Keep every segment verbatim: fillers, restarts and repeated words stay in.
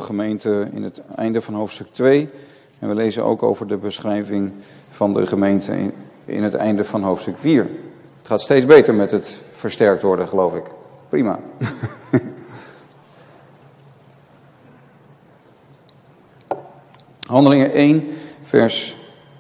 gemeente in het einde van hoofdstuk twee. En we lezen ook over de beschrijving van de gemeente in, in het einde van hoofdstuk vier. Het gaat steeds beter met het versterkt worden, geloof ik. Prima. Handelingen één, vers,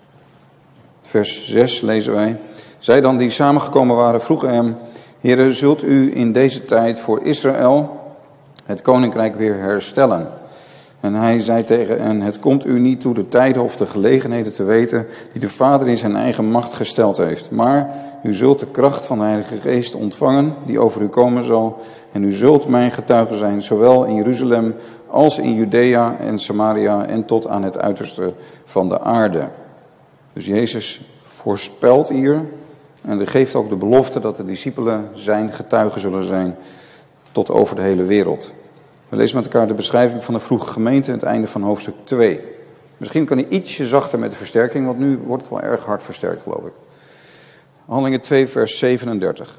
vers zes lezen wij. Zij dan die samengekomen waren vroegen hem: Heere, zult u in deze tijd voor Israël het koninkrijk weer herstellen? En hij zei tegen hen: het komt u niet toe de tijden of de gelegenheden te weten die de Vader in zijn eigen macht gesteld heeft. Maar u zult de kracht van de Heilige Geest ontvangen die over u komen zal. En u zult mijn getuige zijn, zowel in Jeruzalem als in Judea en Samaria en tot aan het uiterste van de aarde. Dus Jezus voorspelt hier en geeft ook de belofte dat de discipelen zijn getuigen zullen zijn tot over de hele wereld. We lezen met elkaar de beschrijving van de vroege gemeente aan het einde van hoofdstuk twee. Misschien kan hij ietsje zachter met de versterking, want nu wordt het wel erg hard versterkt, geloof ik. Handelingen twee, vers zevenendertig.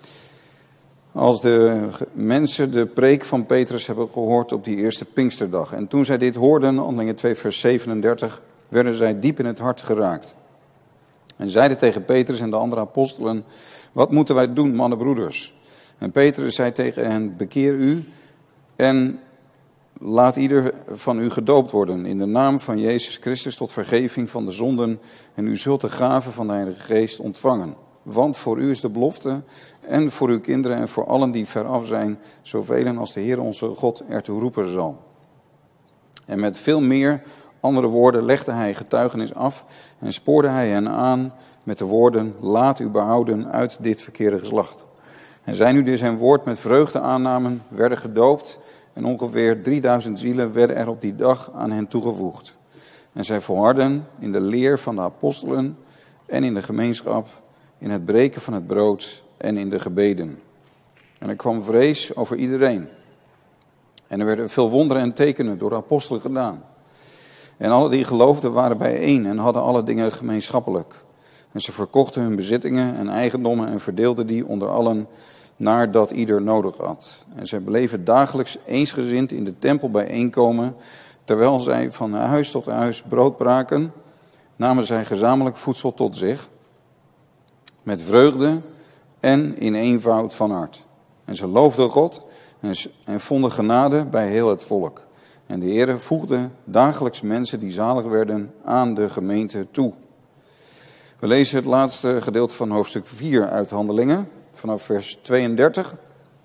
Als de mensen de preek van Petrus hebben gehoord op die eerste Pinksterdag. En toen zij dit hoorden, Handelingen twee, vers zevenendertig, werden zij diep in het hart geraakt. En zeiden tegen Petrus en de andere apostelen: wat moeten wij doen, mannenbroeders? En Petrus zei tegen hen: bekeer u en laat ieder van u gedoopt worden in de naam van Jezus Christus tot vergeving van de zonden. En u zult de gave van de Heilige Geest ontvangen. Want voor u is de belofte en voor uw kinderen en voor allen die veraf zijn, zoveel als de Heer onze God ertoe roepen zal. En met veel meer andere woorden legde hij getuigenis af en spoorde hij hen aan met de woorden: laat u behouden uit dit verkeerde geslacht. En zij nu dus zijn woord met vreugde aannamen, werden gedoopt en ongeveer drieduizend zielen werden er op die dag aan hen toegevoegd. En zij volharden in de leer van de apostelen en in de gemeenschap, in het breken van het brood en in de gebeden. En er kwam vrees over iedereen. En er werden veel wonderen en tekenen door de apostelen gedaan. En alle die geloofden waren bijeen en hadden alle dingen gemeenschappelijk. En ze verkochten hun bezittingen en eigendommen en verdeelden die onder allen naar dat ieder nodig had. En zij bleven dagelijks eensgezind in de tempel bijeenkomen. Terwijl zij van huis tot huis brood braken, namen zij gezamenlijk voedsel tot zich, met vreugde en in eenvoud van hart. En ze loofden God en, en vonden genade bij heel het volk. En de Heere voegde dagelijks mensen die zalig werden aan de gemeente toe. We lezen het laatste gedeelte van hoofdstuk vier uit Handelingen, vanaf vers tweeëndertig.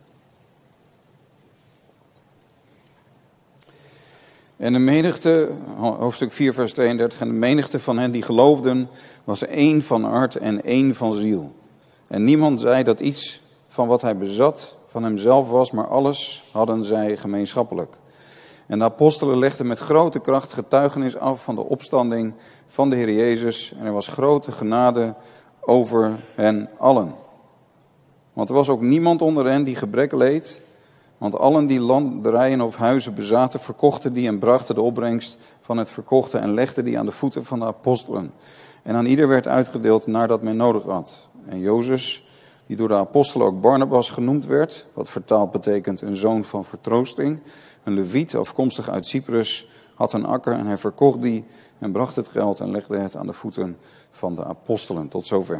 En de menigte, hoofdstuk vier vers tweeëndertig, en de menigte van hen die geloofden was één van hart en één van ziel. En niemand zei dat iets van wat hij bezat van hemzelf was, maar alles hadden zij gemeenschappelijk. En de apostelen legden met grote kracht getuigenis af van de opstanding van de Heer Jezus. En er was grote genade over hen allen. Want er was ook niemand onder hen die gebrek leed. Want allen die landerijen of huizen bezaten, verkochten die en brachten de opbrengst van het verkochte en legden die aan de voeten van de apostelen. En aan ieder werd uitgedeeld naar dat men nodig had. En Jozef, die door de apostelen ook Barnabas genoemd werd, wat vertaald betekent een zoon van vertroosting, een leviet afkomstig uit Cyprus, had een akker en hij verkocht die en bracht het geld en legde het aan de voeten van de apostelen. Tot zover.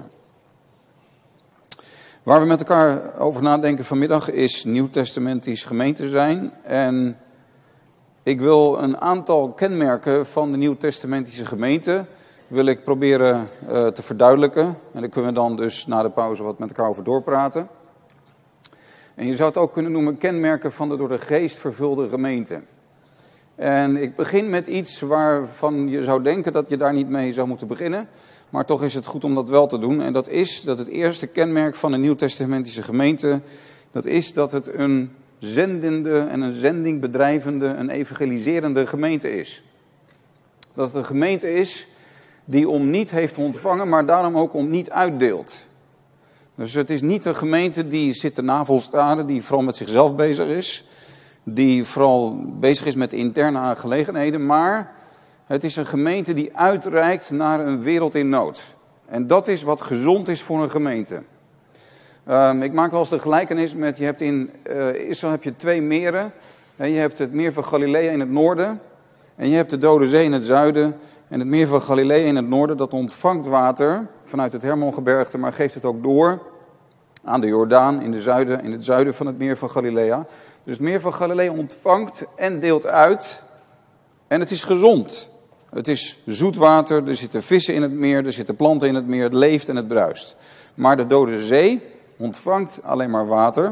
Waar we met elkaar over nadenken vanmiddag is nieuwtestamentisch gemeente zijn. En ik wil een aantal kenmerken van de nieuwtestamentische gemeente wil ik proberen uh, te verduidelijken. En daar kunnen we dan dus na de pauze wat met elkaar over doorpraten. En je zou het ook kunnen noemen kenmerken van de door de geest vervulde gemeente. En ik begin met iets waarvan je zou denken dat je daar niet mee zou moeten beginnen. Maar toch is het goed om dat wel te doen. En dat is dat het eerste kenmerk van een nieuwtestamentische gemeente, dat is dat het een zendende en een zending bedrijvende, een evangeliserende gemeente is. Dat het een gemeente is die om niet heeft ontvangen, maar daarom ook om niet uitdeelt. Dus het is niet een gemeente die zit te navelstaren, die vooral met zichzelf bezig is, die vooral bezig is met interne aangelegenheden, maar het is een gemeente die uitreikt naar een wereld in nood. En dat is wat gezond is voor een gemeente. Um, ik maak wel eens de gelijkenis met, je hebt in uh, Israël heb je twee meren. En je hebt het meer van Galilea in het noorden. En je hebt de Dode Zee in het zuiden. En het meer van Galilea in het noorden, dat ontvangt water vanuit het Hermongebergte, maar geeft het ook door aan de Jordaan in, de zuiden, in het zuiden van het meer van Galilea. Dus het meer van Galilea ontvangt en deelt uit. En het is gezond. Het is zoet water, er zitten vissen in het meer, er zitten planten in het meer, het leeft en het bruist. Maar de Dode Zee ontvangt alleen maar water.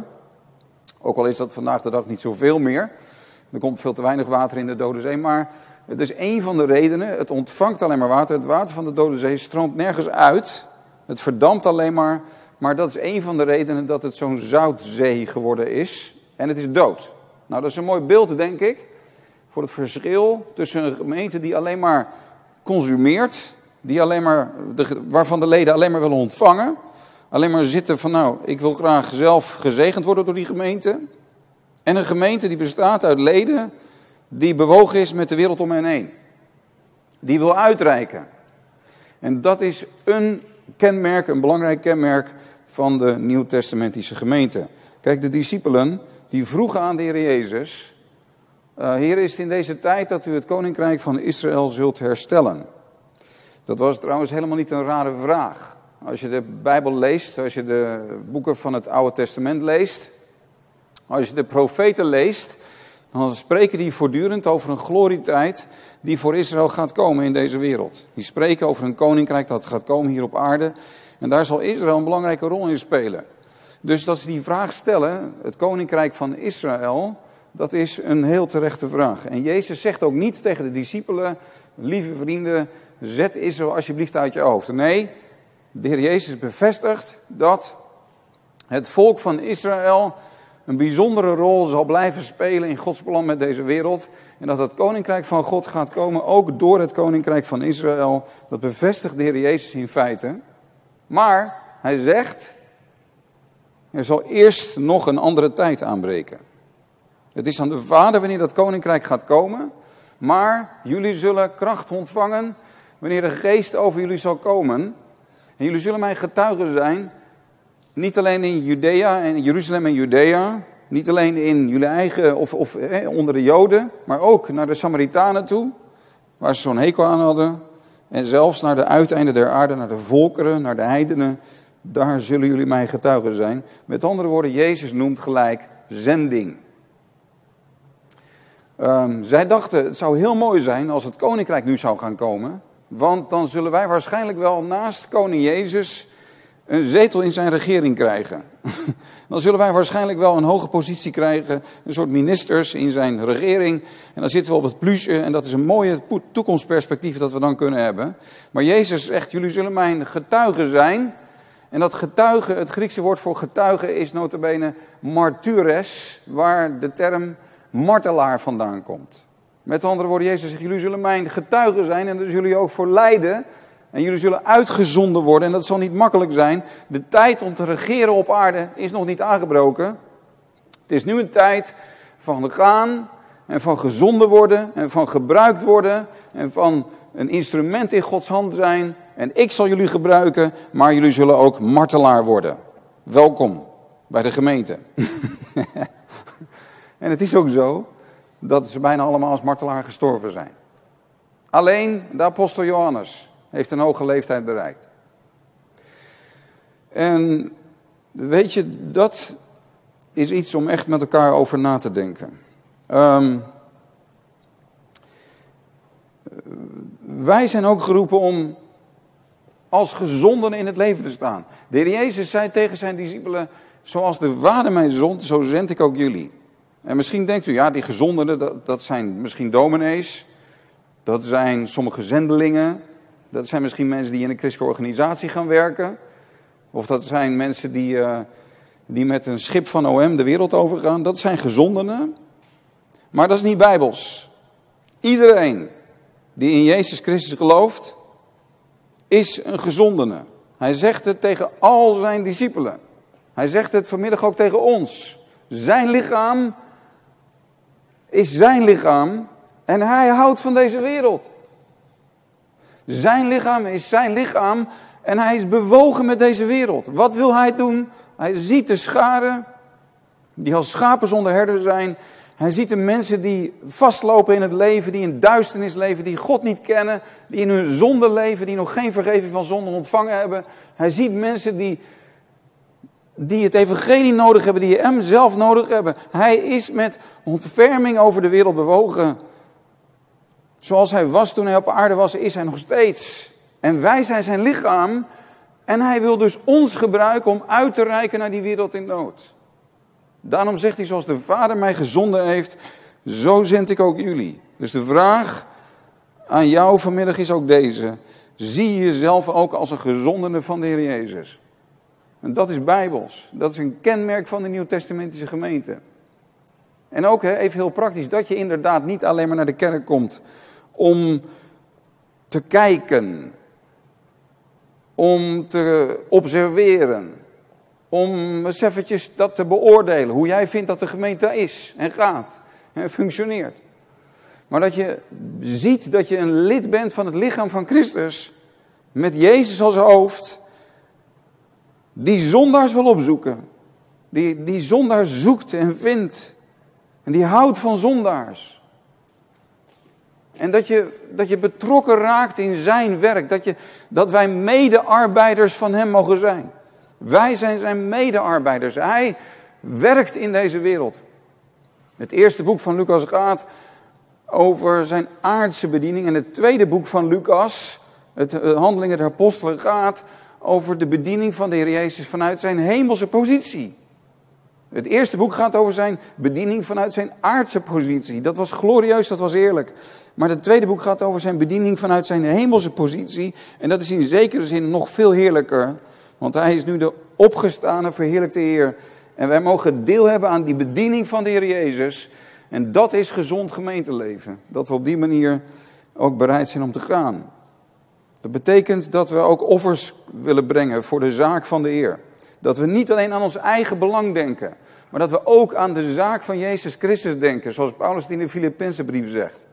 Ook al is dat vandaag de dag niet zoveel meer. Er komt veel te weinig water in de Dode Zee, maar het is één van de redenen. Het ontvangt alleen maar water. Het water van de Dode Zee stroomt nergens uit. Het verdampt alleen maar. Maar dat is één van de redenen dat het zo'n zoutzee geworden is. En het is dood. Nou, dat is een mooi beeld, denk ik, voor het verschil tussen een gemeente die alleen maar consumeert, die alleen maar, de, waarvan de leden alleen maar willen ontvangen, alleen maar zitten van, nou, ik wil graag zelf gezegend worden door die gemeente. En een gemeente die bestaat uit leden die bewogen is met de wereld om hen heen. Die wil uitreiken. En dat is een kenmerk, een belangrijk kenmerk van de Nieuwtestamentische gemeente. Kijk, de discipelen die vroegen aan de Heer Jezus, Uh, Heer, is het in deze tijd dat u het koninkrijk van Israël zult herstellen? Dat was trouwens helemaal niet een rare vraag. Als je de Bijbel leest, als je de boeken van het Oude Testament leest, als je de profeten leest, dan spreken die voortdurend over een glorietijd die voor Israël gaat komen in deze wereld. Die spreken over een koninkrijk dat gaat komen hier op aarde. En daar zal Israël een belangrijke rol in spelen. Dus dat ze die vraag stellen, het koninkrijk van Israël, dat is een heel terechte vraag. En Jezus zegt ook niet tegen de discipelen, lieve vrienden, zet Israël alsjeblieft uit je hoofd. Nee, de Heer Jezus bevestigt dat het volk van Israël een bijzondere rol zal blijven spelen in Gods plan met deze wereld. En dat het koninkrijk van God gaat komen, ook door het koninkrijk van Israël. Dat bevestigt de Heer Jezus in feite. Maar hij zegt, er zal eerst nog een andere tijd aanbreken. Het is aan de Vader wanneer dat koninkrijk gaat komen. Maar jullie zullen kracht ontvangen wanneer de geest over jullie zal komen. En jullie zullen mijn getuigen zijn. Niet alleen in Judea en Jeruzalem en Judea. Niet alleen in jullie eigen of, of eh, onder de Joden. Maar ook naar de Samaritanen toe. Waar ze zo'n hekel aan hadden. En zelfs naar de uiteinden der aarde. Naar de volkeren, naar de heidenen. Daar zullen jullie mijn getuigen zijn. Met andere woorden, Jezus noemt gelijk zending. Um, zij dachten, het zou heel mooi zijn als het koninkrijk nu zou gaan komen. Want dan zullen wij waarschijnlijk wel naast koning Jezus een zetel in zijn regering krijgen. Dan zullen wij waarschijnlijk wel een hoge positie krijgen. Een soort ministers in zijn regering. En dan zitten we op het plusje. En dat is een mooie toekomstperspectief dat we dan kunnen hebben. Maar Jezus zegt, jullie zullen mijn getuigen zijn. En dat getuige, het Griekse woord voor getuige is nota bene martyres. Waar de term martelaar vandaan komt. Met andere woorden, Jezus zegt, jullie zullen mijn getuigen zijn en daar zullen jullie ook voor lijden. En jullie zullen uitgezonden worden en dat zal niet makkelijk zijn. De tijd om te regeren op aarde is nog niet aangebroken. Het is nu een tijd van gaan en van gezonden worden en van gebruikt worden. En van een instrument in Gods hand zijn. En ik zal jullie gebruiken, maar jullie zullen ook martelaar worden. Welkom bij de gemeente. En het is ook zo dat ze bijna allemaal als martelaar gestorven zijn. Alleen de apostel Johannes heeft een hoge leeftijd bereikt. En weet je, dat is iets om echt met elkaar over na te denken. Um, wij zijn ook geroepen om als gezondenen in het leven te staan. De Heer Jezus zei tegen zijn discipelen, zoals de Vader mij zond, zo zend ik ook jullie. En misschien denkt u, ja, die gezondenen, dat, dat zijn misschien dominees. Dat zijn sommige zendelingen. Dat zijn misschien mensen die in een christelijke organisatie gaan werken. Of dat zijn mensen die, uh, die met een schip van O M de wereld overgaan. Dat zijn gezondenen. Maar dat is niet bijbels. Iedereen die in Jezus Christus gelooft, is een gezondene. Hij zegt het tegen al zijn discipelen. Hij zegt het vanmiddag ook tegen ons. Zijn lichaam is zijn lichaam en hij houdt van deze wereld. Zijn lichaam is zijn lichaam en hij is bewogen met deze wereld. Wat wil hij doen? Hij ziet de scharen die als schapen zonder herder zijn Hij ziet de mensen die vastlopen in het leven, die in duisternis leven, die God niet kennen, die in hun zonde leven, die nog geen vergeving van zonde ontvangen hebben. Hij ziet mensen die, die het evangelie nodig hebben, die hem zelf nodig hebben. Hij is met ontferming over de wereld bewogen. Zoals hij was toen hij op aarde was, is hij nog steeds. En wij zijn zijn lichaam. En hij wil dus ons gebruiken om uit te reiken naar die wereld in nood. Daarom zegt hij, zoals de Vader mij gezonden heeft, zo zend ik ook jullie. Dus de vraag aan jou vanmiddag is ook deze. Zie je jezelf ook als een gezondene van de Heer Jezus? En dat is bijbels. Dat is een kenmerk van de Nieuwtestamentische gemeente. En ook, hè, even heel praktisch, dat je inderdaad niet alleen maar naar de kerk komt om te kijken, om te observeren, om eens eventjes dat te beoordelen, hoe jij vindt dat de gemeente is en gaat en functioneert. Maar dat je ziet dat je een lid bent van het lichaam van Christus, met Jezus als hoofd, die zondaars wil opzoeken, die, die zondaars zoekt en vindt, en die houdt van zondaars. En dat je, dat je betrokken raakt in zijn werk. Dat, je, dat wij medearbeiders van hem mogen zijn. Wij zijn zijn medearbeiders. Hij werkt in deze wereld. Het eerste boek van Lucas gaat over zijn aardse bediening. En het tweede boek van Lucas, het Handelingen der Apostelen, gaat over de bediening van de Heer Jezus vanuit zijn hemelse positie. Het eerste boek gaat over zijn bediening vanuit zijn aardse positie. Dat was glorieus, dat was eerlijk. Maar het tweede boek gaat over zijn bediening vanuit zijn hemelse positie. En dat is in zekere zin nog veel heerlijker. Want hij is nu de opgestane, verheerlijkte Heer. En wij mogen deel hebben aan die bediening van de Heer Jezus. En dat is gezond gemeenteleven. Dat we op die manier ook bereid zijn om te gaan. Dat betekent dat we ook offers willen brengen voor de zaak van de Heer. Dat we niet alleen aan ons eigen belang denken, maar dat we ook aan de zaak van Jezus Christus denken, zoals Paulus het in de Filippenzenbrief zegt.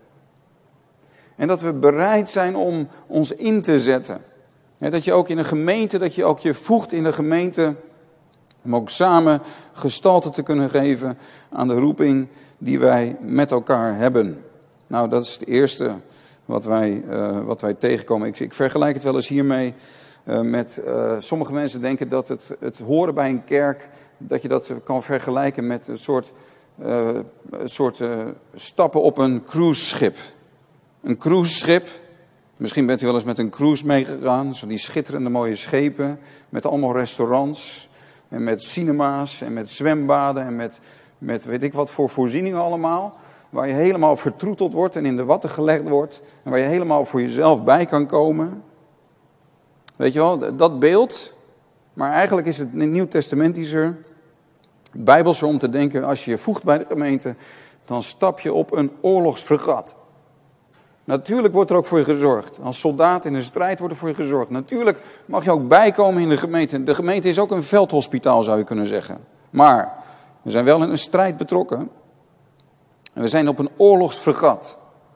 En dat we bereid zijn om ons in te zetten. Ja, dat je ook in een gemeente, dat je ook je voegt in de gemeente, om ook samen gestalte te kunnen geven aan de roeping die wij met elkaar hebben. Nou, dat is het eerste wat wij, uh, wat wij tegenkomen. Ik, ik vergelijk het wel eens hiermee. Uh, met, uh, sommige mensen denken dat het, het horen bij een kerk, dat je dat kan vergelijken met een soort, uh, een soort uh, stappen op een cruiseschip. Een cruiseschip, misschien bent u wel eens met een cruise meegegaan, zo die schitterende mooie schepen, met allemaal restaurants en met cinema's en met zwembaden en met, met weet ik wat voor voorzieningen allemaal. Waar je helemaal vertroeteld wordt en in de watten gelegd wordt en waar je helemaal voor jezelf bij kan komen. Weet je wel, dat beeld, maar eigenlijk is het nieuwtestamentischer, bijbelser om te denken, als je je voegt bij de gemeente, dan stap je op een oorlogsfregat. Natuurlijk wordt er ook voor je gezorgd. Als soldaat in een strijd wordt er voor je gezorgd. Natuurlijk mag je ook bijkomen in de gemeente. De gemeente is ook een veldhospitaal, zou je kunnen zeggen. Maar we zijn wel in een strijd betrokken. En we zijn op een oorlogsfregat.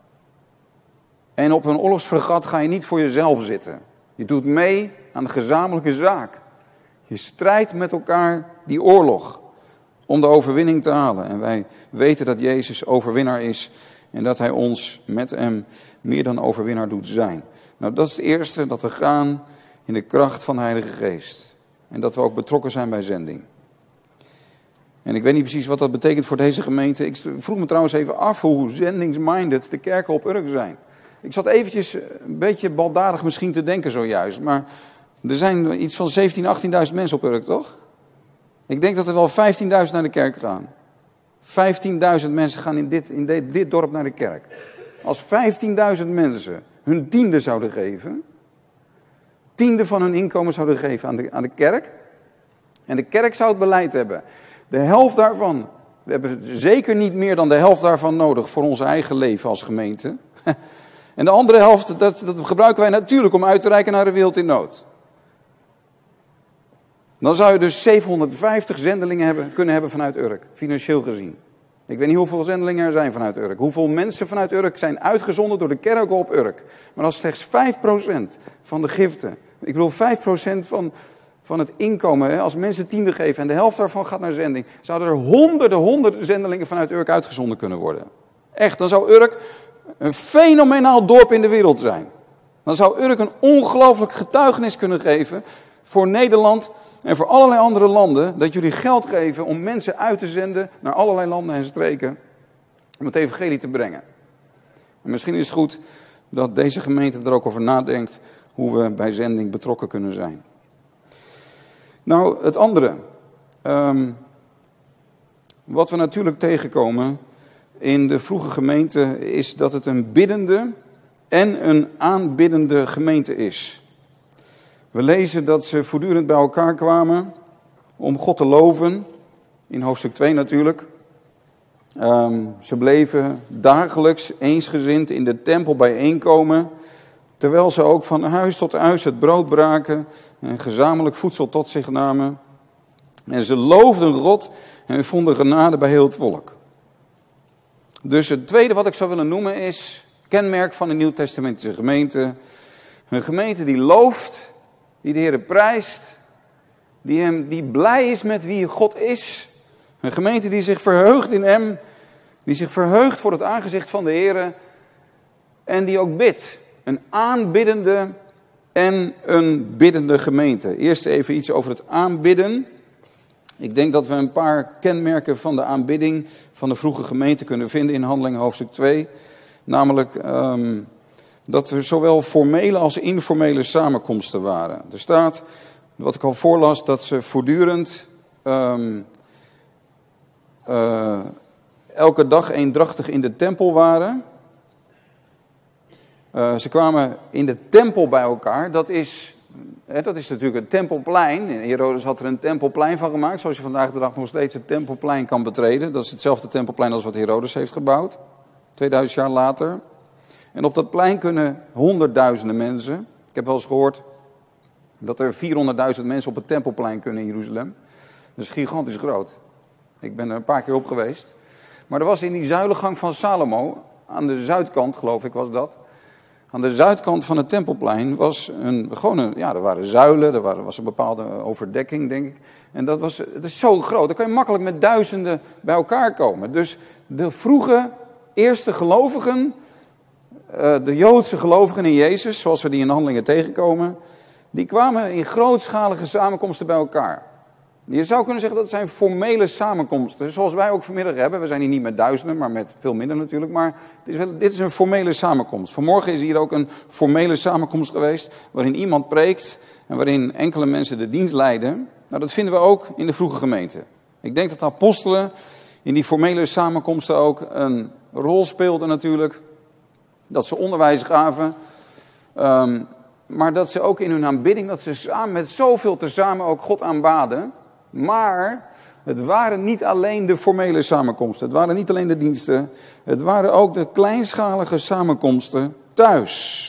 En op een oorlogsfregat ga je niet voor jezelf zitten. Je doet mee aan de gezamenlijke zaak. Je strijdt met elkaar die oorlog om de overwinning te halen. En wij weten dat Jezus overwinnaar is en dat hij ons met hem meer dan overwinnaar doet zijn. Nou, dat is het eerste, dat we gaan in de kracht van de Heilige Geest. En dat we ook betrokken zijn bij zending. En ik weet niet precies wat dat betekent voor deze gemeente. Ik vroeg me trouwens even af hoe zendingsminded de kerken op Urk zijn. Ik zat eventjes een beetje baldadig misschien te denken zojuist. Maar er zijn iets van zeventienduizend, achttienduizend mensen op Urk, toch? Ik denk dat er wel vijftienduizend naar de kerk gaan. vijftienduizend mensen gaan in dit, in dit, dit dorp naar de kerk. Als vijftienduizend mensen hun tiende zouden geven, tiende van hun inkomen zouden geven aan de, aan de kerk, en de kerk zou het beleid hebben. De helft daarvan, we hebben zeker niet meer dan de helft daarvan nodig voor ons eigen leven als gemeente. En de andere helft, dat, dat gebruiken wij natuurlijk om uit te reiken naar de wereld in nood. Dan zou je dus zevenhonderdvijftig zendelingen hebben, kunnen hebben vanuit Urk, financieel gezien. Ik weet niet hoeveel zendelingen er zijn vanuit Urk. Hoeveel mensen vanuit Urk zijn uitgezonden door de kerken op Urk. Maar dat is slechts vijf procent van de giften. Ik bedoel, vijf procent van, van het inkomen, hè, als mensen tiende geven en de helft daarvan gaat naar zending, zouden er honderden, honderden zendelingen vanuit Urk uitgezonden kunnen worden. Echt, dan zou Urk een fenomenaal dorp in de wereld zijn. Dan zou Urk een ongelooflijk getuigenis kunnen geven voor Nederland en voor allerlei andere landen, dat jullie geld geven om mensen uit te zenden naar allerlei landen en streken om het evangelie te brengen. En misschien is het goed dat deze gemeente er ook over nadenkt hoe we bij zending betrokken kunnen zijn. Nou, het andere. Um, wat we natuurlijk tegenkomen in de vroege gemeente is dat het een biddende en een aanbiddende gemeente is. We lezen dat ze voortdurend bij elkaar kwamen om God te loven. In hoofdstuk twee natuurlijk. Um, ze bleven dagelijks eensgezind in de tempel bijeenkomen. Terwijl ze ook van huis tot huis het brood braken en gezamenlijk voedsel tot zich namen. En ze loofden God en vonden genade bij heel het volk. Dus het tweede wat ik zou willen noemen is kenmerk van een nieuwtestamentische gemeente. Een gemeente die looft, die de Heer prijst, die, hem, die blij is met wie God is. Een gemeente die zich verheugt in hem, die zich verheugt voor het aangezicht van de Heer en die ook bidt. Een aanbiddende en een biddende gemeente. Eerst even iets over het aanbidden. Ik denk dat we een paar kenmerken van de aanbidding van de vroege gemeente kunnen vinden in Handelingen hoofdstuk twee. Namelijk um, dat er zowel formele als informele samenkomsten waren. Er staat, wat ik al voorlas, dat ze voortdurend um, uh, elke dag eendrachtig in de tempel waren. Uh, ze kwamen in de tempel bij elkaar. Dat is, hè, dat is natuurlijk het tempelplein. Herodes had er een tempelplein van gemaakt. Zoals je vandaag de dag nog steeds het tempelplein kan betreden. Dat is hetzelfde tempelplein als wat Herodes heeft gebouwd. tweeduizend jaar later. En op dat plein kunnen honderdduizenden mensen. Ik heb wel eens gehoord dat er vierhonderdduizend mensen op het tempelplein kunnen in Jeruzalem. Dat is gigantisch groot. Ik ben er een paar keer op geweest. Maar er was in die zuilengang van Salomo, aan de zuidkant geloof ik was dat. Aan de zuidkant van het tempelplein was een, gewoon een, ja, er waren zuilen, er waren, was een bepaalde overdekking, denk ik. En dat was, het is zo groot, dan kan je makkelijk met duizenden bij elkaar komen. Dus de vroege eerste gelovigen, de Joodse gelovigen in Jezus, zoals we die in de Handelingen tegenkomen, die kwamen in grootschalige samenkomsten bij elkaar. Je zou kunnen zeggen dat zijn formele samenkomsten, zoals wij ook vanmiddag hebben. We zijn hier niet met duizenden, maar met veel minder natuurlijk. Maar het is wel, dit is een formele samenkomst. Vanmorgen is hier ook een formele samenkomst geweest, waarin iemand preekt en waarin enkele mensen de dienst leiden. Nou, dat vinden we ook in de vroege gemeente. Ik denk dat de apostelen in die formele samenkomsten ook een rol speelden natuurlijk. Dat ze onderwijs gaven, um, maar dat ze ook in hun aanbidding, dat ze samen met zoveel tezamen ook God aanbaden. Maar het waren niet alleen de formele samenkomsten, het waren niet alleen de diensten, het waren ook de kleinschalige samenkomsten thuis.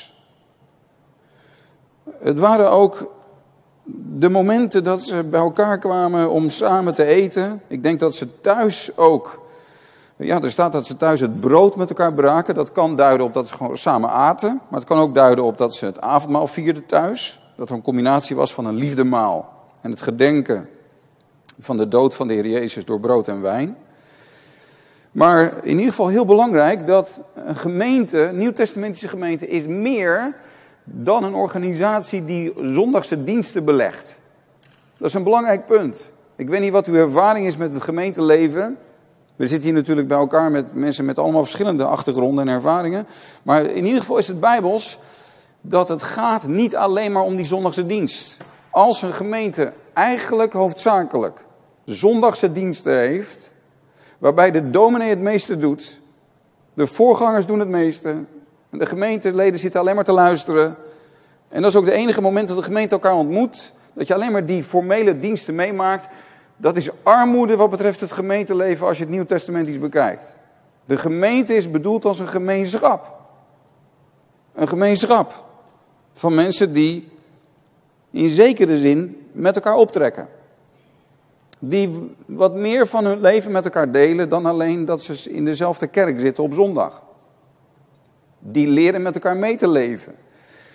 Het waren ook de momenten dat ze bij elkaar kwamen om samen te eten. Ik denk dat ze thuis ook, ja, er staat dat ze thuis het brood met elkaar braken. Dat kan duiden op dat ze gewoon samen aten, maar het kan ook duiden op dat ze het avondmaal vierden thuis. Dat er een combinatie was van een liefdemaal en het gedenken van de dood van de Heer Jezus door brood en wijn. Maar in ieder geval heel belangrijk dat een gemeente, een nieuwtestamentische gemeente, is meer dan een organisatie die zondagse diensten belegt. Dat is een belangrijk punt. Ik weet niet wat uw ervaring is met het gemeenteleven. We zitten hier natuurlijk bij elkaar met mensen met allemaal verschillende achtergronden en ervaringen. Maar in ieder geval is het bijbels dat het gaat niet alleen maar om die zondagse dienst. Als een gemeente eigenlijk hoofdzakelijk zondagse diensten heeft, waarbij de dominee het meeste doet, de voorgangers doen het meeste, en de gemeenteleden zitten alleen maar te luisteren. En dat is ook de enige moment dat de gemeente elkaar ontmoet, dat je alleen maar die formele diensten meemaakt. Dat is armoede wat betreft het gemeenteleven als je het Nieuw Testamentisch bekijkt. De gemeente is bedoeld als een gemeenschap. Een gemeenschap van mensen die in zekere zin met elkaar optrekken. Die wat meer van hun leven met elkaar delen dan alleen dat ze in dezelfde kerk zitten op zondag. Die leren met elkaar mee te leven.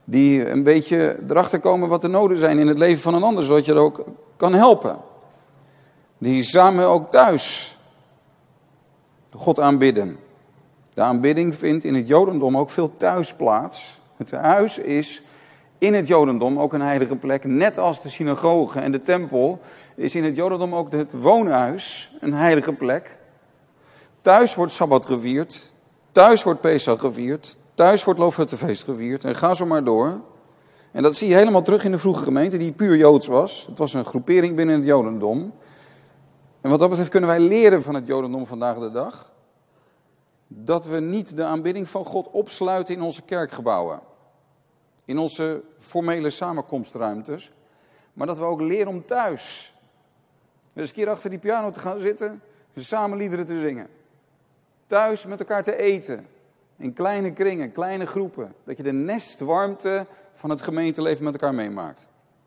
die een beetje erachter komen wat de noden zijn in het leven van een ander, zodat je er ook kan helpen. Die samen ook thuis God aanbidden. De aanbidding vindt in het Jodendom ook veel thuis plaats. Het huis is in het Jodendom ook een heilige plek, net als de synagoge en de tempel is in het Jodendom ook het woonhuis een heilige plek. Thuis wordt Sabbat gevierd, thuis wordt Pesach gevierd, thuis wordt Loofhuttenfeest gevierd en ga zo maar door. En dat zie je helemaal terug in de vroege gemeente die puur Joods was. Het was een groepering binnen het Jodendom. En wat dat betreft kunnen wij leren van het Jodendom vandaag de dag dat we niet de aanbidding van God opsluiten in onze kerkgebouwen, in onze formele samenkomstruimtes, maar dat we ook leren om thuis dus een keer achter die piano te gaan zitten en samen liederen te zingen. Thuis met elkaar te eten, in kleine kringen, kleine groepen, dat je de nestwarmte van het gemeenteleven met elkaar meemaakt.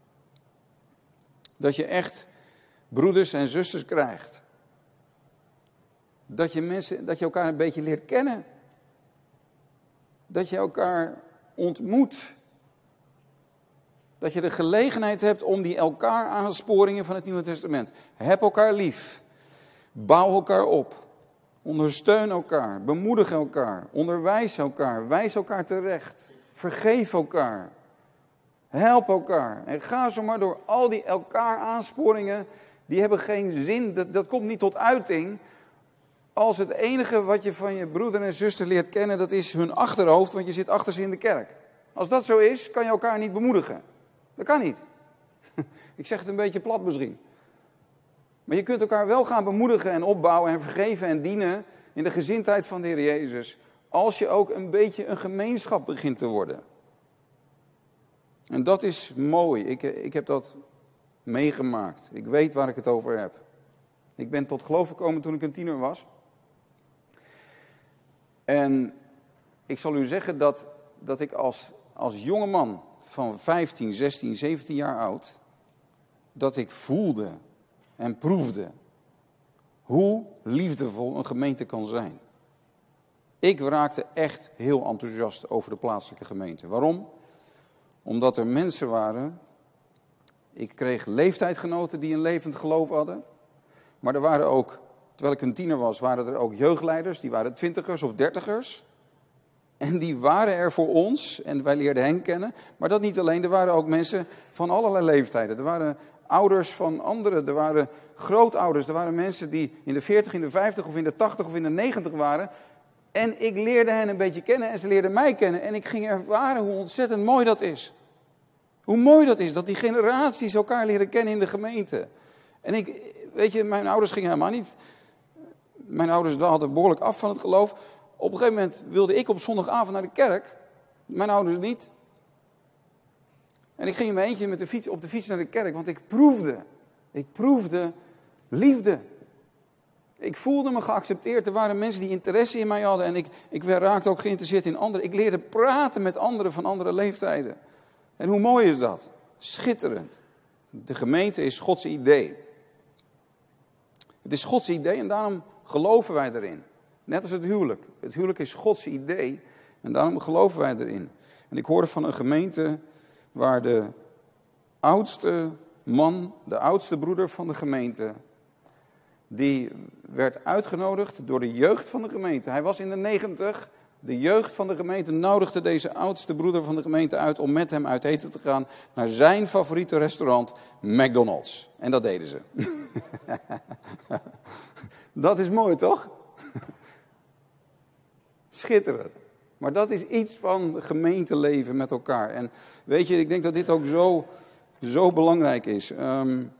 Dat je echt broeders en zusters krijgt. Dat je, mensen, dat je elkaar een beetje leert kennen. Dat je elkaar ontmoet. Dat je de gelegenheid hebt om die elkaar aansporingen van het Nieuwe Testament. Heb elkaar lief. Bouw elkaar op. Ondersteun elkaar. Bemoedig elkaar. Onderwijs elkaar. Wijs elkaar terecht. Vergeef elkaar. Help elkaar. En ga zo maar door. Al die elkaar aansporingen, die hebben geen zin. Dat, dat komt niet tot uiting als het enige wat je van je broeder en zuster leert kennen, dat is hun achterhoofd, want je zit achter ze in de kerk. Als dat zo is, kan je elkaar niet bemoedigen. Dat kan niet. Ik zeg het een beetje plat misschien. Maar je kunt elkaar wel gaan bemoedigen en opbouwen en vergeven en dienen in de gezindheid van de Heer Jezus, als je ook een beetje een gemeenschap begint te worden. En dat is mooi. Ik, ik heb dat meegemaakt. Ik weet waar ik het over heb. Ik ben tot geloof gekomen toen ik een tiener was. En ik zal u zeggen dat, dat ik als, als jonge man van vijftien, zestien, zeventien jaar oud, dat ik voelde en proefde hoe liefdevol een gemeente kan zijn. Ik raakte echt heel enthousiast over de plaatselijke gemeente. Waarom? Omdat er mensen waren, ik kreeg leeftijdgenoten die een levend geloof hadden. Maar er waren ook, terwijl ik een tiener was, waren er ook jeugdleiders, die waren twintigers of dertigers. En die waren er voor ons en wij leerden hen kennen. Maar dat niet alleen, er waren ook mensen van allerlei leeftijden. Er waren ouders van anderen, er waren grootouders, er waren mensen die in de veertig, in de vijftig of in de tachtig of in de negentig waren. En ik leerde hen een beetje kennen en ze leerden mij kennen. En ik ging ervaren hoe ontzettend mooi dat is. Hoe mooi dat is, dat die generaties elkaar leren kennen in de gemeente. En ik, weet je, mijn ouders gingen helemaal niet. Mijn ouders dwaalden behoorlijk af van het geloof. Op een gegeven moment wilde ik op zondagavond naar de kerk. Mijn ouders niet. En ik ging in mijn eentje met de fiets, op de fiets naar de kerk, want ik proefde. Ik proefde liefde. Ik voelde me geaccepteerd. Er waren mensen die interesse in mij hadden. En ik, ik raakte ook geïnteresseerd in anderen. Ik leerde praten met anderen van andere leeftijden. En hoe mooi is dat? Schitterend. De gemeente is Gods idee. Het is Gods idee en daarom geloven wij erin. Net als het huwelijk. Het huwelijk is Gods idee en daarom geloven wij erin. En ik hoorde van een gemeente waar de oudste man, de oudste broeder van de gemeente, die werd uitgenodigd door de jeugd van de gemeente. Hij was in de negentig. De jeugd van de gemeente nodigde deze oudste broeder van de gemeente uit om met hem uit eten te gaan naar zijn favoriete restaurant, McDonald's. En dat deden ze. Dat is mooi, toch? Schitterend. Maar dat is iets van gemeenteleven met elkaar. En weet je, ik denk dat dit ook zo, zo belangrijk is. Um,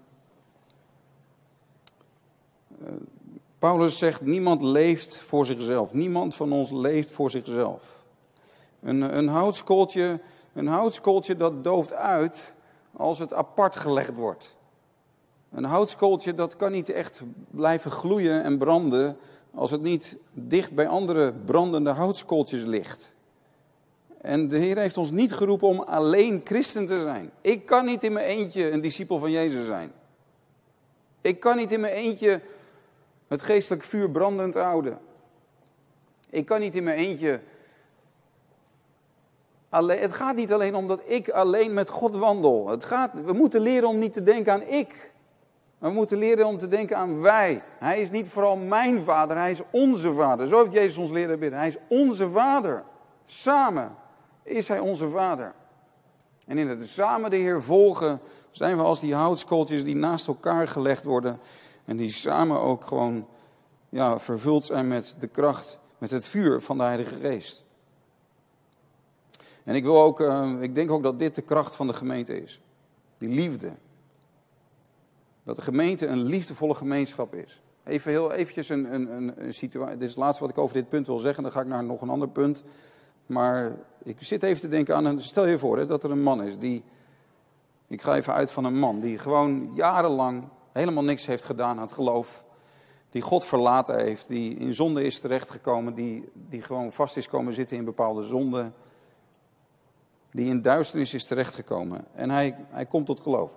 uh, Paulus zegt, niemand leeft voor zichzelf. Niemand van ons leeft voor zichzelf. Een, een houtskooltje, een houtskooltje dat dooft uit als het apart gelegd wordt. Een houtskooltje dat kan niet echt blijven gloeien en branden als het niet dicht bij andere brandende houtskooltjes ligt. En de Heer heeft ons niet geroepen om alleen christen te zijn. Ik kan niet in mijn eentje een discipel van Jezus zijn. Ik kan niet in mijn eentje het geestelijk vuur brandend houden. Ik kan niet in mijn eentje alleen, het gaat niet alleen om dat ik alleen met God wandel. Het gaat, we moeten leren om niet te denken aan ik. We moeten leren om te denken aan wij. Hij is niet vooral mijn vader, hij is onze vader. Zo heeft Jezus ons leren bidden. Hij is onze vader. Samen is hij onze vader. En in het samen de Heer volgen zijn we als die houtskooltjes die naast elkaar gelegd worden. En die samen ook gewoon ja, vervuld zijn met de kracht, met het vuur van de Heilige Geest. En ik, wil ook, uh, ik denk ook dat dit de kracht van de gemeente is. Die liefde. Dat de gemeente een liefdevolle gemeenschap is. Even heel eventjes een, een, een, een situatie. Dit is het laatste wat ik over dit punt wil zeggen. Dan ga ik naar nog een ander punt. Maar ik zit even te denken aan, een, stel je voor hè, dat er een man is die, ik ga even uit van een man die gewoon jarenlang helemaal niks heeft gedaan aan het geloof. Die God verlaten heeft, die in zonde is terechtgekomen, die, die gewoon vast is komen zitten in bepaalde zonden. Die in duisternis is terechtgekomen en hij, hij komt tot geloof.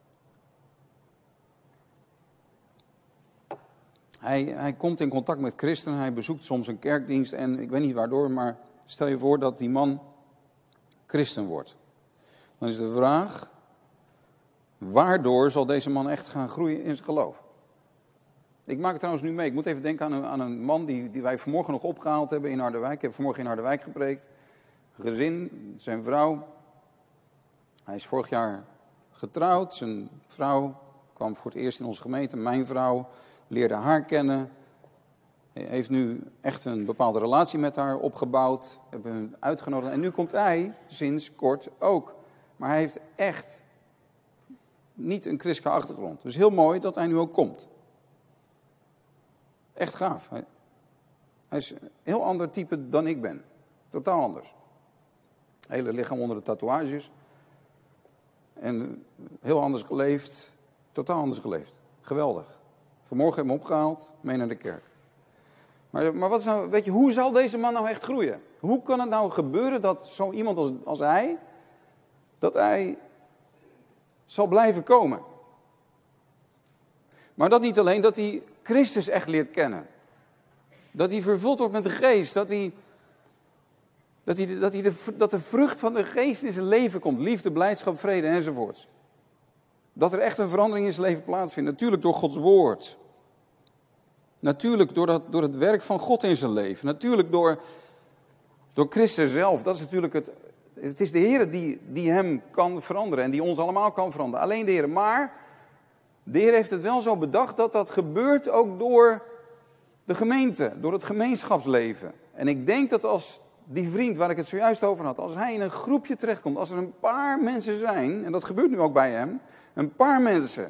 Hij, hij komt in contact met christenen, hij bezoekt soms een kerkdienst en ik weet niet waardoor, maar stel je voor dat die man christen wordt. Dan is de vraag, waardoor zal deze man echt gaan groeien in zijn geloof? Ik maak het trouwens nu mee, ik moet even denken aan een, aan een man die, die wij vanmorgen nog opgehaald hebben in Harderwijk. Ik heb vanmorgen in Harderwijk gepreekt. Gezin, zijn vrouw. Hij is vorig jaar getrouwd, zijn vrouw kwam voor het eerst in onze gemeente, mijn vrouw. Leerde haar kennen. Hij heeft nu echt een bepaalde relatie met haar opgebouwd. Hebben hem uitgenodigd. En nu komt hij sinds kort ook. Maar hij heeft echt niet een christelijke achtergrond. Dus heel mooi dat hij nu ook komt. Echt gaaf. Hij, hij is een heel ander type dan ik ben. Totaal anders. Hele lichaam onder de tatoeages. En heel anders geleefd. Totaal anders geleefd. Geweldig. Vanmorgen hebben we hem opgehaald, mee naar de kerk. Maar, maar wat is nou, weet je, hoe zal deze man nou echt groeien? Hoe kan het nou gebeuren dat zo iemand als, als hij, dat hij zal blijven komen? Maar dat niet alleen, dat hij Christus echt leert kennen. Dat hij vervuld wordt met de geest, dat hij, dat, hij, dat, hij de, dat de vrucht van de geest in zijn leven komt. Liefde, blijdschap, vrede enzovoorts. Dat er echt een verandering in zijn leven plaatsvindt. Natuurlijk door Gods woord. Natuurlijk door, dat, door het werk van God in zijn leven. Natuurlijk door, door Christus zelf. Dat is natuurlijk het. Het is de Heer die, die hem kan veranderen. En die ons allemaal kan veranderen. Alleen de Heer. Maar de Heer heeft het wel zo bedacht dat dat gebeurt ook door de gemeente. Door het gemeenschapsleven. En ik denk dat als die vriend waar ik het zojuist over had. Als hij in een groepje terechtkomt. Als er een paar mensen zijn. En dat gebeurt nu ook bij hem. Een paar mensen.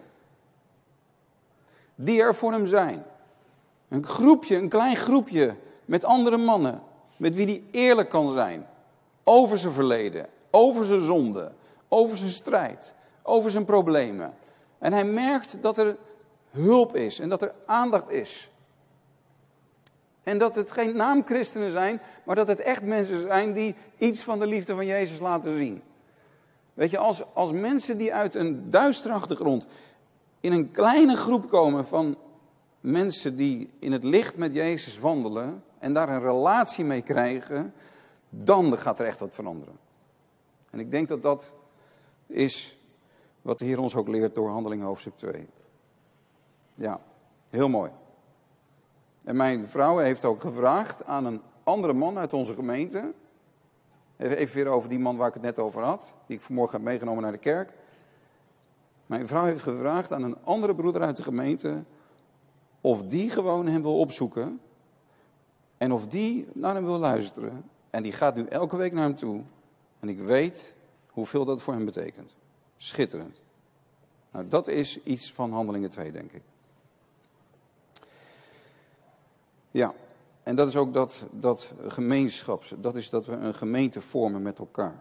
Die er voor hem zijn. Een groepje, een klein groepje. Met andere mannen. Met wie hij eerlijk kan zijn. Over zijn verleden. Over zijn zonde. Over zijn strijd. Over zijn problemen. En hij merkt dat er hulp is. En dat er aandacht is. En dat het geen naamchristenen zijn. Maar dat het echt mensen zijn die iets van de liefde van Jezus laten zien. Weet je, als, als mensen die uit een duistere achtergrond in een kleine groep komen van mensen die in het licht met Jezus wandelen en daar een relatie mee krijgen, dan gaat er echt wat veranderen. En ik denk dat dat is wat de Heer ons ook leert door Handelingen hoofdstuk twee. Ja, heel mooi. En mijn vrouw heeft ook gevraagd aan een andere man uit onze gemeente. Even weer over die man waar ik het net over had. Die ik vanmorgen heb meegenomen naar de kerk. Mijn vrouw heeft gevraagd aan een andere broeder uit de gemeente. Of die gewoon hem wil opzoeken. En of die naar hem wil luisteren. En die gaat nu elke week naar hem toe. En ik weet hoeveel dat voor hem betekent. Schitterend. Nou, dat is iets van Handelingen twee, denk ik. Ja. En dat is ook dat, dat gemeenschaps, dat is dat we een gemeente vormen met elkaar.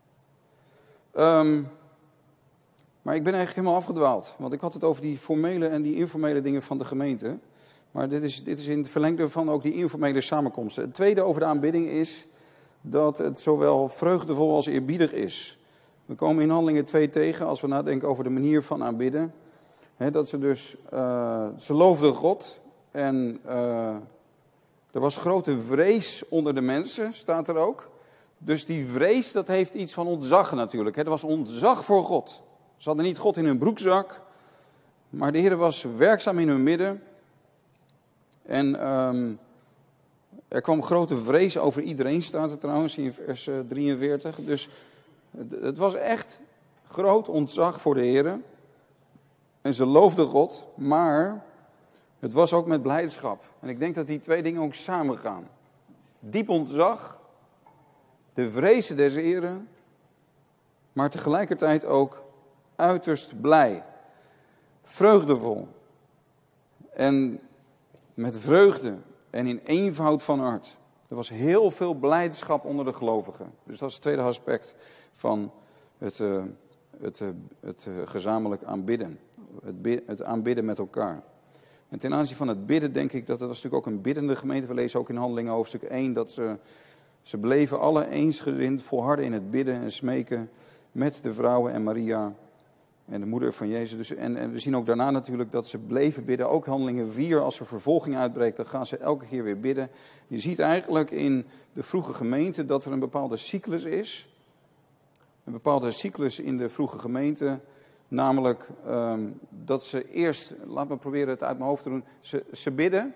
Um, maar ik ben eigenlijk helemaal afgedwaald. Want ik had het over die formele en die informele dingen van de gemeente. Maar dit is, dit is in het verlengde van ook die informele samenkomsten. Het tweede over de aanbidding is dat het zowel vreugdevol als eerbiedig is. We komen in Handelingen twee tegen als we nadenken over de manier van aanbidden. He, dat ze dus, uh, ze loofden God en... Uh, Er was grote vrees onder de mensen, staat er ook. Dus die vrees, dat heeft iets van ontzag natuurlijk. Er was ontzag voor God. Ze hadden niet God in hun broekzak, maar de Heer was werkzaam in hun midden. En um, er kwam grote vrees over iedereen, staat er trouwens in vers drieënveertig. Dus het was echt groot ontzag voor de Heer. En ze loofden God, maar het was ook met blijdschap. En ik denk dat die twee dingen ook samen gaan. Diep ontzag, de vrezen des Heren, maar tegelijkertijd ook uiterst blij. Vreugdevol. En met vreugde en in eenvoud van hart. Er was heel veel blijdschap onder de gelovigen. Dus dat is het tweede aspect van het, uh, het, uh, het uh, gezamenlijk aanbidden. Het, bid, het aanbidden met elkaar. En ten aanzien van het bidden denk ik dat het was natuurlijk ook een biddende gemeente. We lezen ook in Handelingen hoofdstuk één dat ze, ze bleven alle eensgezind volharden in het bidden en smeken met de vrouwen en Maria en de moeder van Jezus. Dus, en, en we zien ook daarna natuurlijk dat ze bleven bidden. Ook Handelingen vier, als er vervolging uitbreekt, dan gaan ze elke keer weer bidden. Je ziet eigenlijk in de vroege gemeente dat er een bepaalde cyclus is. Een bepaalde cyclus in de vroege gemeente. Namelijk um, dat ze eerst, laat me proberen het uit mijn hoofd te doen. Ze, ze bidden.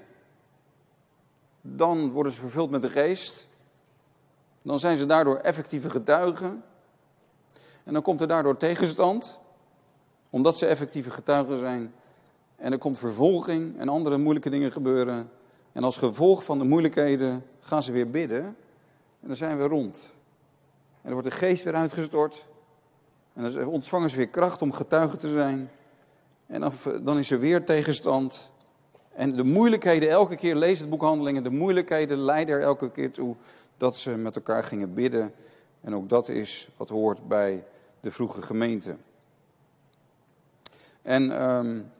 Dan worden ze vervuld met de geest. Dan zijn ze daardoor effectieve getuigen. En dan komt er daardoor tegenstand. Omdat ze effectieve getuigen zijn. En er komt vervolging en andere moeilijke dingen gebeuren. En als gevolg van de moeilijkheden gaan ze weer bidden. En dan zijn we rond. En dan wordt de geest weer uitgestort. En dan ontvangen ze weer kracht om getuige te zijn. En dan, dan is er weer tegenstand. En de moeilijkheden, elke keer lees het boek Handelingen. De moeilijkheden leiden er elke keer toe dat ze met elkaar gingen bidden. En ook dat is wat hoort bij de vroege gemeente. En, um,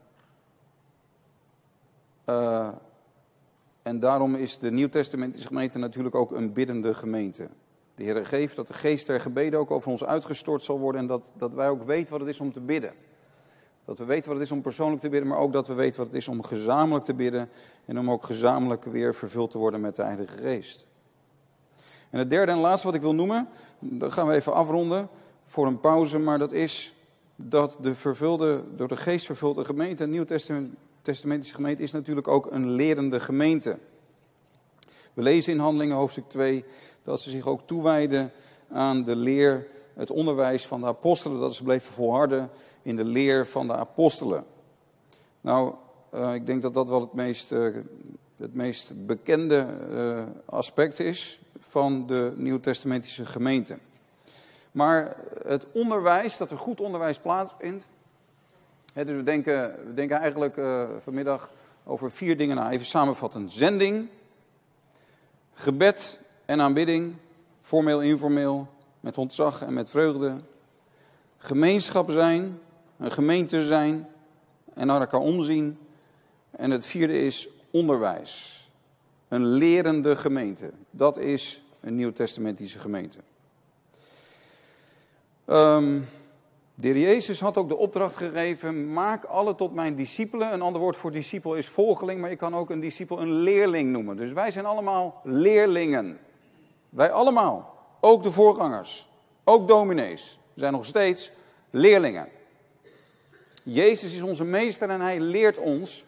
uh, en daarom is de Nieuwtestamentische gemeente natuurlijk ook een biddende gemeente. De Heer geeft dat de geest der gebeden ook over ons uitgestort zal worden. En dat, dat wij ook weten wat het is om te bidden. Dat we weten wat het is om persoonlijk te bidden, maar ook dat we weten wat het is om gezamenlijk te bidden. En om ook gezamenlijk weer vervuld te worden met de Heilige Geest. En het derde en laatste wat ik wil noemen, dat gaan we even afronden voor een pauze. Maar dat is dat de vervulde, door de geest vervulde gemeente, een nieuwtestamentische gemeente, is natuurlijk ook een lerende gemeente. We lezen in Handelingen hoofdstuk twee dat ze zich ook toewijden aan de leer, het onderwijs van de apostelen. Dat ze bleven volharden in de leer van de apostelen. Nou, uh, ik denk dat dat wel het meest, uh, het meest bekende uh, aspect is van de nieuwtestamentische gemeente. Maar het onderwijs, dat er goed onderwijs plaatsvindt. Hè, dus we denken, we denken eigenlijk uh, vanmiddag over vier dingen na. Even samenvatten. Zending, gebed en aanbidding, formeel, informeel, met ontzag en met vreugde. Gemeenschap zijn, een gemeente zijn en naar elkaar omzien. En het vierde is onderwijs. Een lerende gemeente. Dat is een nieuwtestamentische gemeente. Um, de Heer Jezus had ook de opdracht gegeven, maak alle tot mijn discipelen. Een ander woord voor discipel is volgeling, maar je kan ook een discipel een leerling noemen. Dus wij zijn allemaal leerlingen. Wij allemaal, ook de voorgangers, ook dominees, zijn nog steeds leerlingen. Jezus is onze meester en hij leert ons.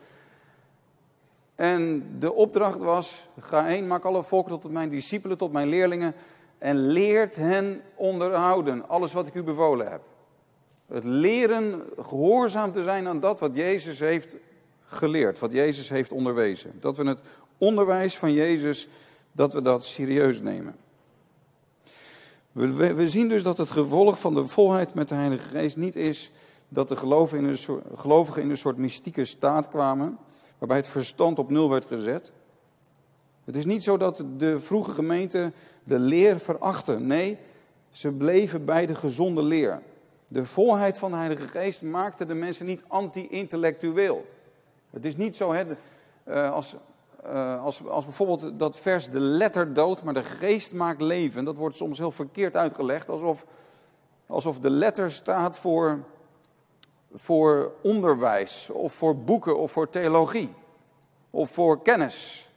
En de opdracht was, ga heen, maak alle volken tot mijn discipelen, tot mijn leerlingen. En leert hen onderhouden, alles wat ik u bevolen heb. Het leren gehoorzaam te zijn aan dat wat Jezus heeft geleerd, wat Jezus heeft onderwezen. Dat we het onderwijs van Jezus, dat we dat serieus nemen. We, we, we zien dus dat het gevolg van de volheid met de Heilige Geest niet is dat de gelovigen in een soort, gelovigen in een soort mystieke staat kwamen, waarbij het verstand op nul werd gezet. Het is niet zo dat de vroege gemeente de leer verachtte. Nee, ze bleven bij de gezonde leer. De volheid van de Heilige Geest maakte de mensen niet anti-intellectueel. Het is niet zo, hè, als, als, als bijvoorbeeld dat vers de letter doodt, maar de geest maakt leven. Dat wordt soms heel verkeerd uitgelegd, alsof, alsof de letter staat voor, voor onderwijs, of voor boeken, of voor theologie, of voor kennis.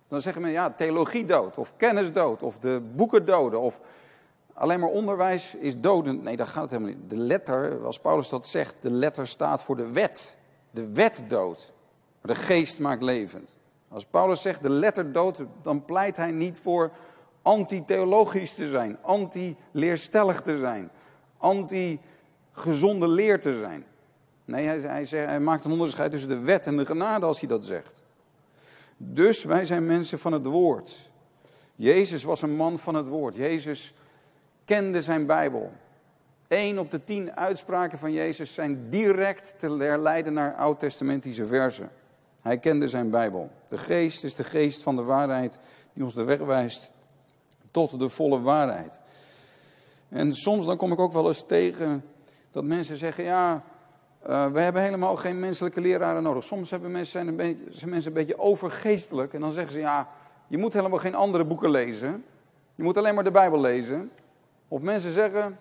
Dan zeggen men, ja, theologie dood, of kennis dood, of de boeken doden, of alleen maar onderwijs is dodend. Nee, dat gaat het helemaal niet. De letter, als Paulus dat zegt, de letter staat voor de wet. De wet dood. De geest maakt levend. Als Paulus zegt de letter dood, dan pleit hij niet voor anti-theologisch te zijn, anti-leerstellig te zijn, anti-gezonde leer te zijn. Nee, hij, hij, zegt, hij maakt een onderscheid tussen de wet en de genade als hij dat zegt. Dus wij zijn mensen van het woord. Jezus was een man van het woord. Jezus kende zijn Bijbel. Eén op de tien uitspraken van Jezus zijn direct te herleiden naar oud-testamentische verzen. Hij kende zijn Bijbel. De geest is de geest van de waarheid die ons de weg wijst tot de volle waarheid. En soms dan kom ik ook wel eens tegen dat mensen zeggen, ja, uh, we hebben helemaal geen menselijke leraren nodig. Soms hebben mensen, zijn, een beetje, zijn mensen een beetje overgeestelijk en dan zeggen ze, ja, je moet helemaal geen andere boeken lezen. Je moet alleen maar de Bijbel lezen. Of mensen zeggen,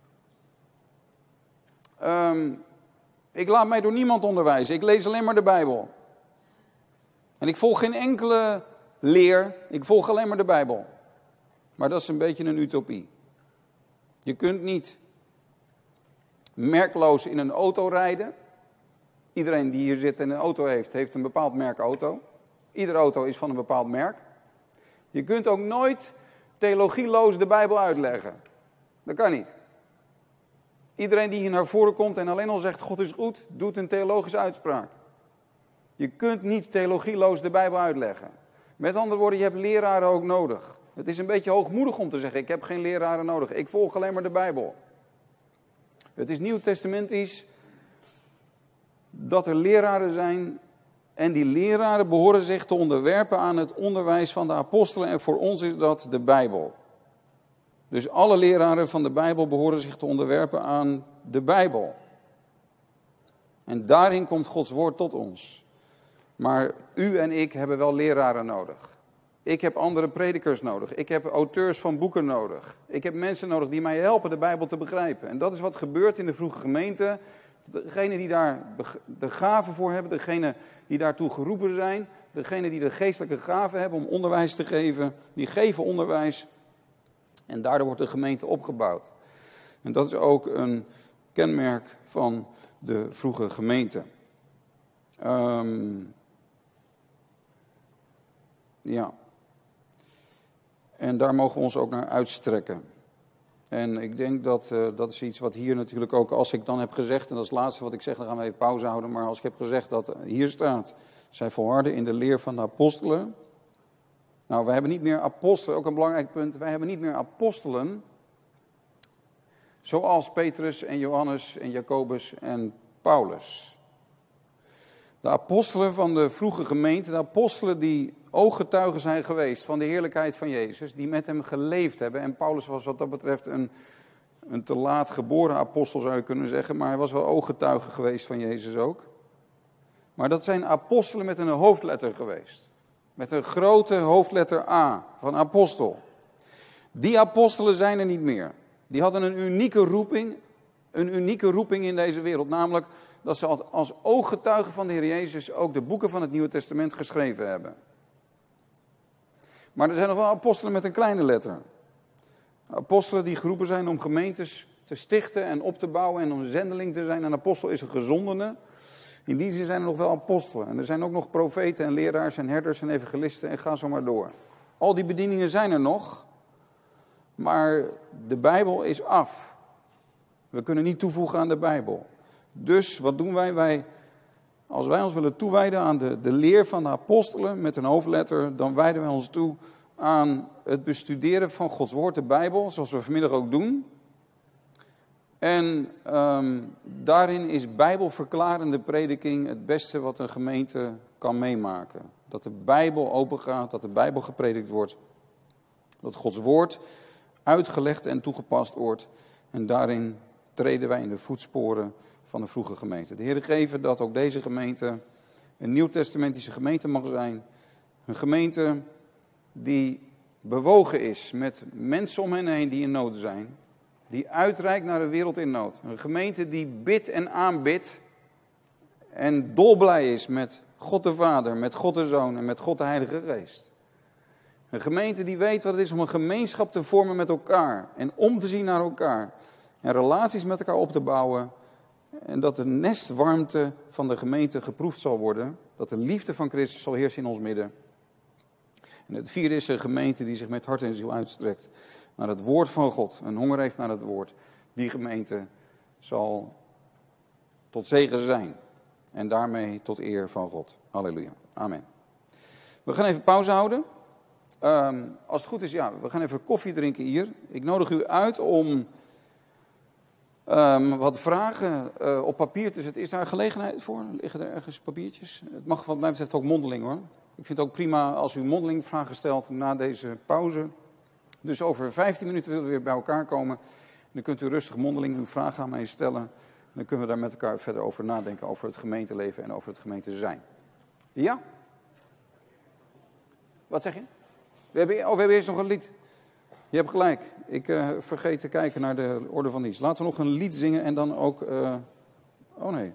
um, ik laat mij door niemand onderwijzen, ik lees alleen maar de Bijbel. En ik volg geen enkele leer, ik volg alleen maar de Bijbel. Maar dat is een beetje een utopie. Je kunt niet merkloos in een auto rijden. Iedereen die hier zit en een auto heeft, heeft een bepaald merk auto. Iedere auto is van een bepaald merk. Je kunt ook nooit theologieloos de Bijbel uitleggen. Dat kan niet. Iedereen die hier naar voren komt en alleen al zegt God is goed, doet een theologische uitspraak. Je kunt niet theologieloos de Bijbel uitleggen. Met andere woorden, je hebt leraren ook nodig. Het is een beetje hoogmoedig om te zeggen, ik heb geen leraren nodig. Ik volg alleen maar de Bijbel. Het is nieuwtestamentisch dat er leraren zijn. En die leraren behoren zich te onderwerpen aan het onderwijs van de apostelen. En voor ons is dat de Bijbel. Dus alle leraren van de Bijbel behoren zich te onderwerpen aan de Bijbel. En daarin komt Gods woord tot ons. Maar u en ik hebben wel leraren nodig. Ik heb andere predikers nodig. Ik heb auteurs van boeken nodig. Ik heb mensen nodig die mij helpen de Bijbel te begrijpen. En dat is wat gebeurt in de vroege gemeente. Degenen die daar de gaven voor hebben, degenen die daartoe geroepen zijn, degenen die de geestelijke gaven hebben om onderwijs te geven, die geven onderwijs. En daardoor wordt de gemeente opgebouwd. En dat is ook een kenmerk van de vroege gemeente. Um, ja. En daar mogen we ons ook naar uitstrekken. En ik denk dat uh, dat is iets wat hier natuurlijk ook, als ik dan heb gezegd, en dat is het laatste wat ik zeg, dan gaan we even pauze houden. Maar als ik heb gezegd dat hier staat, zij volharden in de leer van de apostelen. Nou, wij hebben niet meer apostelen, ook een belangrijk punt, wij hebben niet meer apostelen zoals Petrus en Johannes en Jacobus en Paulus. De apostelen van de vroege gemeente, de apostelen die ooggetuigen zijn geweest van de heerlijkheid van Jezus, die met hem geleefd hebben. En Paulus was wat dat betreft een, een te laat geboren apostel, zou je kunnen zeggen, maar hij was wel ooggetuige geweest van Jezus ook. Maar dat zijn apostelen met een hoofdletter geweest. Met een grote hoofdletter A van apostel. Die apostelen zijn er niet meer. Die hadden een unieke roeping, een unieke roeping in deze wereld. Namelijk dat ze als ooggetuigen van de Heer Jezus ook de boeken van het Nieuwe Testament geschreven hebben. Maar er zijn nog wel apostelen met een kleine letter. Apostelen die geroepen zijn om gemeentes te stichten en op te bouwen en om zendeling te zijn. Een apostel is een gezondene. In die zin zijn er nog wel apostelen. En er zijn ook nog profeten en leraars en herders en evangelisten en ga zo maar door. Al die bedieningen zijn er nog. Maar de Bijbel is af. We kunnen niet toevoegen aan de Bijbel. Dus wat doen wij? wij als wij ons willen toewijden aan de, de leer van de apostelen met een hoofdletter, dan wijden wij ons toe aan het bestuderen van Gods woord, de Bijbel, zoals we vanmiddag ook doen. En um, daarin is bijbelverklarende prediking het beste wat een gemeente kan meemaken. Dat de Bijbel opengaat, dat de Bijbel gepredikt wordt. Dat Gods woord uitgelegd en toegepast wordt. En daarin treden wij in de voetsporen van de vroege gemeente. De Heer geven dat ook deze gemeente een nieuwtestamentische gemeente mag zijn. Een gemeente die bewogen is met mensen om hen heen die in nood zijn. Die uitreikt naar de wereld in nood. Een gemeente die bidt en aanbidt en dolblij is met God de Vader, met God de Zoon en met God de Heilige Geest. Een gemeente die weet wat het is om een gemeenschap te vormen met elkaar. En om te zien naar elkaar. En relaties met elkaar op te bouwen. En dat de nestwarmte van de gemeente geproefd zal worden. Dat de liefde van Christus zal heersen in ons midden. En het vierde is een gemeente die zich met hart en ziel uitstrekt naar het woord van God. Een honger heeft naar het woord. Die gemeente zal tot zegen zijn. En daarmee tot eer van God. Halleluja. Amen. We gaan even pauze houden. Um, als het goed is, ja, we gaan even koffie drinken hier. Ik nodig u uit om um, wat vragen uh, op papier te zetten. Is daar gelegenheid voor? Liggen er ergens papiertjes? Het mag wat mij betreft ook mondeling hoor. Ik vind het ook prima als u mondeling vragen stelt na deze pauze. Dus over vijftien minuten willen we weer bij elkaar komen. En dan kunt u rustig mondeling uw vragen aan mij stellen. En dan kunnen we daar met elkaar verder over nadenken. Over het gemeenteleven en over het gemeente zijn. Ja? Wat zeg je? We hebben, oh, we hebben eerst nog een lied. Je hebt gelijk. Ik uh, vergeet te kijken naar de orde van dienst. Laten we nog een lied zingen en dan ook... Uh... Oh nee.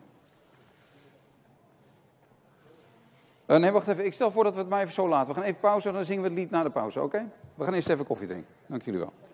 Uh, nee, wacht even. Ik stel voor dat we het maar even zo laten. We gaan even pauze en dan zingen we het lied na de pauze, oké? Okay? We gaan eerst even koffie drinken. Dank jullie wel.